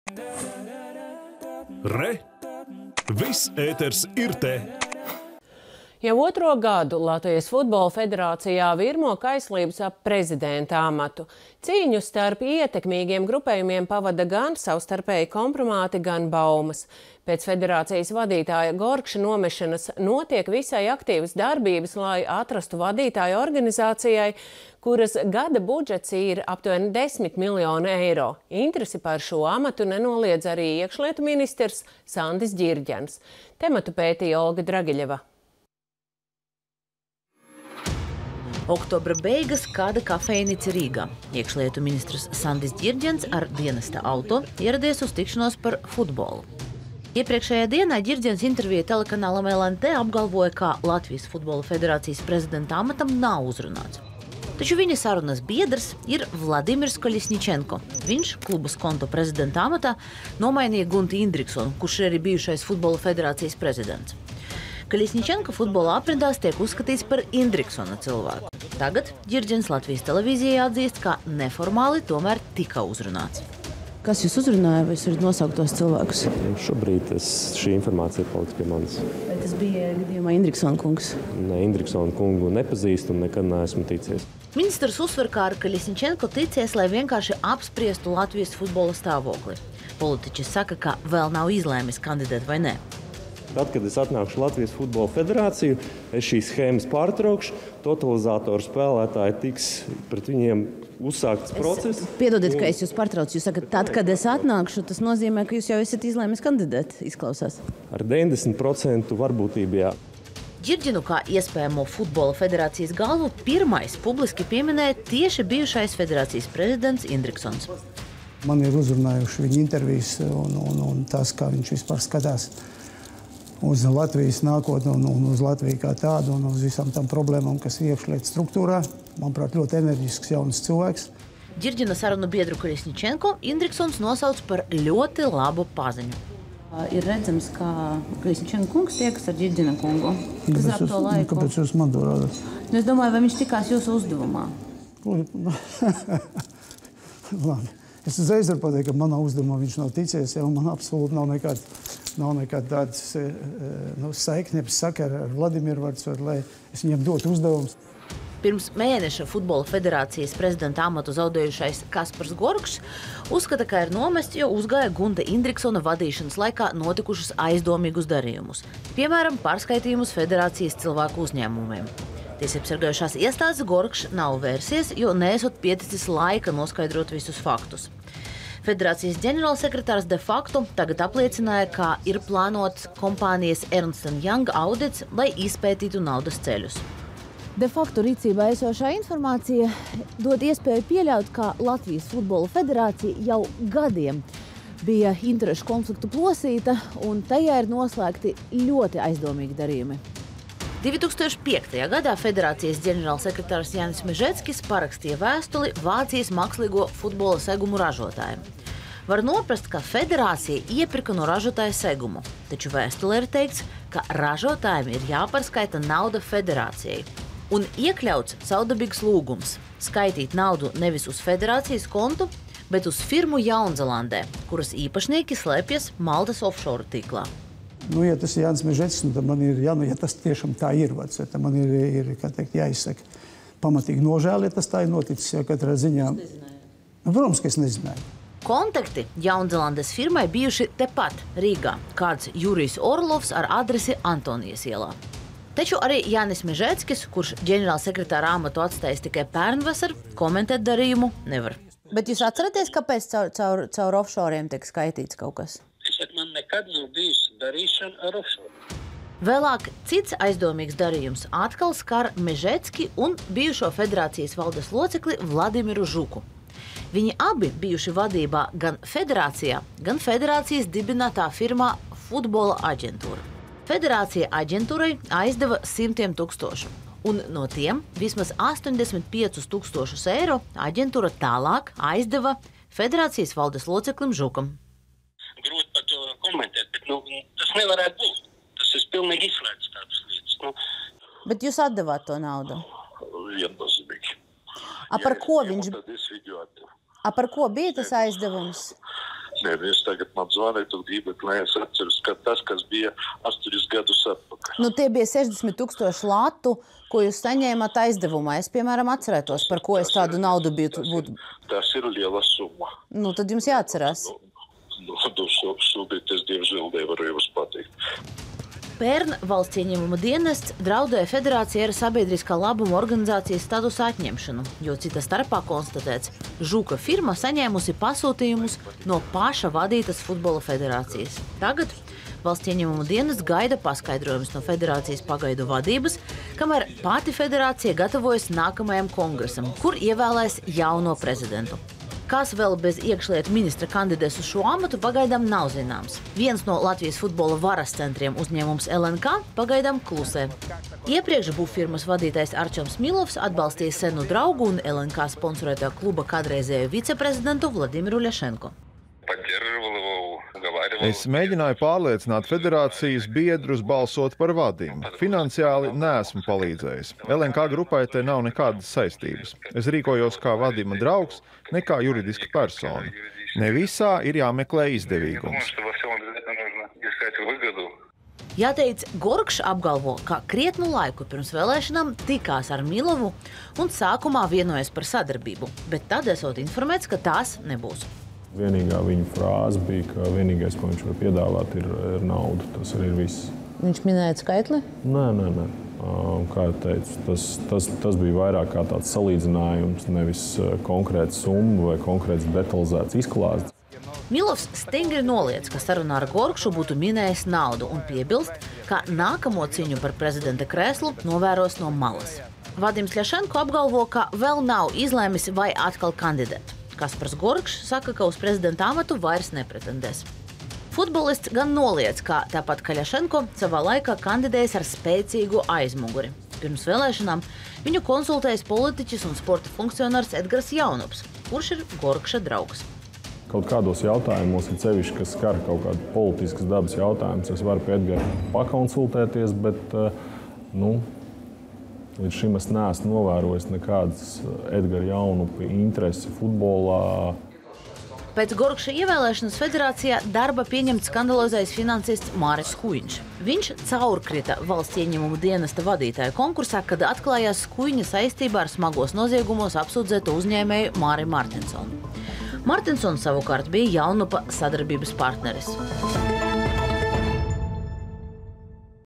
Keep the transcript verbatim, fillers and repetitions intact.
Re! Viss ēters ir te! Jau otro gadu Latvijas Futbola Federācijā virmo kaislības ap prezidenta amatu. Cīņu starp ietekmīgiem grupējumiem pavada gan savstarpēji kompromāti, gan baumas. Pēc federācijas vadītāja Gorkša nomešanas notiek visai aktīvas darbības, lai atrastu vadītāju organizācijai, kuras gada budžets ir aptuveni desmit miljoni eiro. Interesi par šo amatu nenoliedz arī iekšlietu ministrs Sandis Ģirģens. Tematu pētīja Olga Dragiļeva. Oktobra beigas kāda kafejnīca Rīgā. Iekšlietu ministrs Sandis Ģirģens ar dienesta auto ieradies uz tikšanos par futbolu. Iepriekšējā dienā Ģirģens intervijā telekanālam L N T apgalvoja, ka Latvijas Futbola Federācijas prezidenta amatam nav uzrunāts. Taču viņa sarunas biedrs ir Vladimirs Koļesničenko. Viņš klubas konto prezidenta amatā nomainīja Gunti Indriksonu, kurš ir arī bijušais Futbola Federācijas prezidents. Koļesničenko futbola aprindās tiek uzskatīts par Indriksona cilvēku. Tagad Ģirģens Latvijas televīzijai atzīst, ka neformāli tomēr tika uzrunāts. Kas jūs uzrunāja, vai jūs varat nosaukt tos cilvēkus? Šobrīd es, šī informācija paliks pie manis. Vai tas bija gadījumā Indriksona kungs? Ne, Indriksona kungu nepazīstu un nekad neesmu ticies. Ministrs uzsver, kā ar Koļesničenko ticies, lai vienkārši apspriestu Latvijas futbola stāvokli. Politiķis saka, ka vēl nav izlēmis kandidēt vai ne. Tad, kad es atnākšu Latvijas Futbola Federāciju, es šīs schēmas pārtraukšu, totalizātoru spēlētāji tiks pret viņiem uzsākts process. Piedodiet, ka es jūs pārtraucu. Jūs sakat, tad, kad es atnākšu, tas nozīmē, ka jūs jau esat izlēmis kandidēt, izklausās. Ar deviņdesmit procentu varbūtību, jā. Ģirģenu kā iespējamo Futbola Federācijas galvu pirmais publiski pieminēja tieši bijušais federācijas prezidents Indriksons. Man ir uzrunājuši viņa intervijas un, un, un tas, kā viņš vispār skatās uz Latvijas nākotni un, un uz Latviju kā tādu un uz visām tām problēmām, kas ir iekšlietu struktūrā. Manuprāt, ļoti enerģisks jauns cilvēks. Ģirģena sarunu biedru Koļesničenko Indriksons nosauc par ļoti labu paziņu. Ir redzams, ka Koļesničenko kungs tiekas ar Ģirģena kungu. Kas ir ap to laiku? Kāpēc jūs man to rādat? Es domāju, vai viņš tikās jūsu uzdevumā? Labi. Es uzreiz varu pateikt, ka manā uzdevumā viņš nav ticies, ja man absolūti nav nekāds, nav nekāds tāds nu, saiknes sakara ar Vladimiru Vardsvaru, lai es viņam dotu uzdevumus. Pirms mēneša Futbola Federācijas prezidenta amatu zaudējušais Kaspars Gorkšs uzskata, ka ir nomests, jo uzgāja Gunta Indriksona vadīšanas laikā notikušus aizdomīgus darījumus. Piemēram, pārskaitījumus federācijas cilvēku uzņēmumiem. Tiesībsargājušās iestādes Gorkšs nav vērsies, jo neesot pieticis laika noskaidrot visus faktus. Federācijas ģenerālsekretārs de facto tagad apliecināja, ka ir plānots kompānijas Ernst and Young audits, lai izpētītu naudas ceļus. De facto rīcībā esošā informācija dod iespēju pieļaut, ka Latvijas Futbola Federācija jau gadiem bija interešu konfliktu plosīta, un tajā ir noslēgti ļoti aizdomīgi darījumi. divi tūkstoši piektajā gadā federācijas ģenerālsekretārs Jānis Mežeckis parakstīja vēstuli Vācijas mākslīgo futbola segumu ražotājiem. Var noprast, ka federācija iepirka no ražotāja segumu, taču vēstulē ir teikts, ka ražotājiem ir jāpārskaita nauda federācijai. Un iekļauts saudabīgs lūgums – skaitīt naudu nevis uz federācijas kontu, bet uz firmu Jaunzelandē, kuras īpašnieki slēpjas Maltas offshore tīklā. Nu, ja tas ir Jānis Mežeckis, nu, tad man ir, ja, nu, ja tas tiešām tā ir, vai, tad man ir, ir kā teikt, jāizsaka pamatīgi nožēl, ja tas tā ir noticis, jo katrā ziņā. Nu, protams, ka es nezināju. Kontakti Jaunzelandes firmai bijuši tepat Rīgā, kāds Jurijs Orlovs ar adresi Antonijas ielā. Taču arī Jānis Mežeckis, kurš ģenerālsekretāra amatu atstājis tikai pērnvasar, komentēt darījumu nevar. Bet jūs atceraties, kāpēc caur, caur, caur offshoriem tiek skaitīts kaut kas? Man nekad nav bijusi darīšana ar offshore. Vēlāk cits aizdomīgs darījums atkal skar Mežecki un bijušo federācijas valdes locekli Vladimiru Žuku. Viņi abi bijuši vadībā gan federācijā, gan federācijas dibinātā firmā Futbola aģentūra. Federācija aģentūrai aizdeva simtiem tūkstošu, un no tiem vismaz astoņdesmit piecus tūkstošus eiro aģentūra tālāk aizdeva federācijas valdes loceklim Žukam. Grūti par to komentēt, bet nu, tas nevarētu būt. Tas ir pilnīgi izslēgts tādas lietas. Nu. Bet jūs atdevāt to naudu? Viennozīmīgi. A par ja ko es, viņš... Tad es viņu atdevu. A par ko bija tas aizdevums? apmierina. Es tagad man zvanīju, tu gribi, lai es atceros, ka tas, kas bija astoņus gadus atpakaļ. Nu, tie bija sešdesmit tūkstoši latu, ko jūs saņēmat aizdevumā. Es, piemēram, atcerētos, par ko es tādu naudu biju. Tas, tas ir liela summa. Nu, tad jums jāatcerās. Nu, nu, šobrīd es diemžēl nevaru jums pateikt. Pērn valsts ieņēmuma dienests draudēja federācijai ar sabiedriskā labuma organizācijas statusu atņemšanu, jo cita starpā konstatēts, Žuka firma saņēmusi pasūtījumus no paša vadītas futbola federācijas. Tagad valsts ieņēmuma dienests gaida paskaidrojumus no federācijas pagaidu vadības, kamēr pati federācija gatavojas nākamajam kongresam, kur ievēlēs jauno prezidentu. Kas vēl bez iekšlietu ministra kandidēs uz šo amatu, pagaidām nav zināms. Viens no Latvijas futbola varas centriem uzņēmums L N K pagaidām klusē. Iepriekš būvfirmas vadītājs Arčoms Milovs atbalstīja senu draugu un L N K sponsorētā kluba kādreizējo viceprezidentu Vladimiru Ļašenko. Es mēģināju pārliecināt federācijas biedrus balsot par Vadim. Finansiāli neesmu palīdzējis. L N K grupai te nav nekādas saistības. Es rīkojos kā Vadima draugs, ne kā juridiska persona. Ne visā ir jāmeklē izdevīgums. Jāteic, Gorkšs apgalvo, ka krietnu laiku pirms vēlēšanām tikās ar Milovu un sākumā vienojas par sadarbību, bet tad esot informēts, ka tās nebūs. Vienīgā viņa frāze bija, ka vienīgais, ko viņš var piedāvāt, ir, ir nauda. Tas arī ir viss. Viņš minēja skaitli? Nē, nē, nē. Kā jau teicu, tas, tas, tas bija vairāk kā tāds salīdzinājums, nevis konkrēta summa vai konkrēts detalizēts izklāsts. Milovs stingri noliedz, ka sarunā ar Gorkšu būtu minējis naudu un piebilst, ka nākamo cīņu par prezidenta krēslu novēros no malas. Vadims Ļašenko apgalvo, ka vēl nav izlēmis, vai atkal kandidēt. Kaspars Gorkšs saka, ka uz prezidenta amatu vairs nepretendēs. Futbolists gan noliedz, ka tāpat kā Ļašenko savā laikā kandidējas ar spēcīgu aizmuguri. Pirms vēlēšanām viņu konsultējas politiķis un sporta funkcionārs Edgars Jaunups, kurš ir Gorkša draugs. Kaut kādos jautājumos, ir sevišķi, kas skar kaut kādu politiskas dabas jautājumus, es varu pie Edgara pakonsultēties, bet, nu, līdz šim es neesmu novērojis nekādas Edgara Jaunupa interesi futbolā. Pēc Gorkša ievēlēšanas federācijā darba pieņemts skandalozais finansists Māris Skuiņš. Viņš caurkrita valsts ieņēmuma dienesta vadītāja konkursā, kad atklājās Skuiņa saistībā ar smagos noziegumos apsūdzēto uzņēmēju Māri Martinsonu. Martinsons savukārt bija Jaunupa sadarbības partneris.